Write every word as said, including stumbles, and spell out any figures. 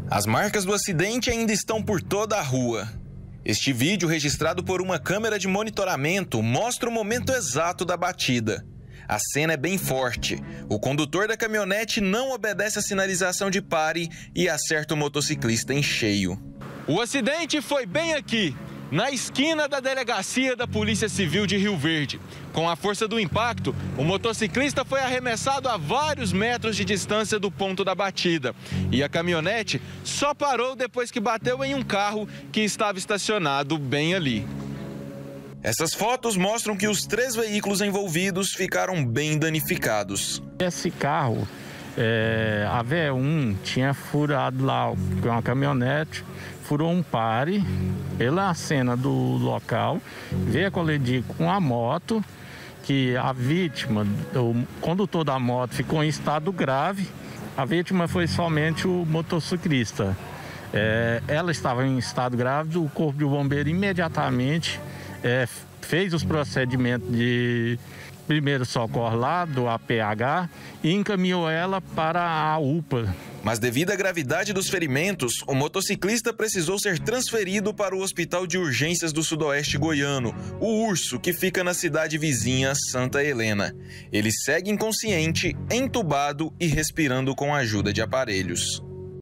As marcas do acidente ainda estão por toda a rua. Este vídeo, registrado por uma câmera de monitoramento, mostra o momento exato da batida. A cena é bem forte. O condutor da caminhonete não obedece à sinalização de pare e acerta o motociclista em cheio. O acidente foi bem aqui, na esquina da delegacia da Polícia Civil de Rio Verde. Com a força do impacto, o motociclista foi arremessado a vários metros de distância do ponto da batida. E a caminhonete só parou depois que bateu em um carro que estava estacionado bem ali. Essas fotos mostram que os três veículos envolvidos ficaram bem danificados. Esse carro, é, a V um, tinha furado lá com uma caminhonete, furou um pare pela cena do local, veio colidir com a moto, que a vítima, o condutor da moto, ficou em estado grave. A vítima foi somente o motociclista. É, ela estava em estado grave, o corpo de bombeiro imediatamente é, fez os procedimentos de primeiro socorro lá do A P H e encaminhou ela para a U P A. Mas devido à gravidade dos ferimentos, o motociclista precisou ser transferido para o Hospital de Urgências do Sudoeste Goiano, o Urso, que fica na cidade vizinha Santa Helena. Ele segue inconsciente, entubado e respirando com a ajuda de aparelhos.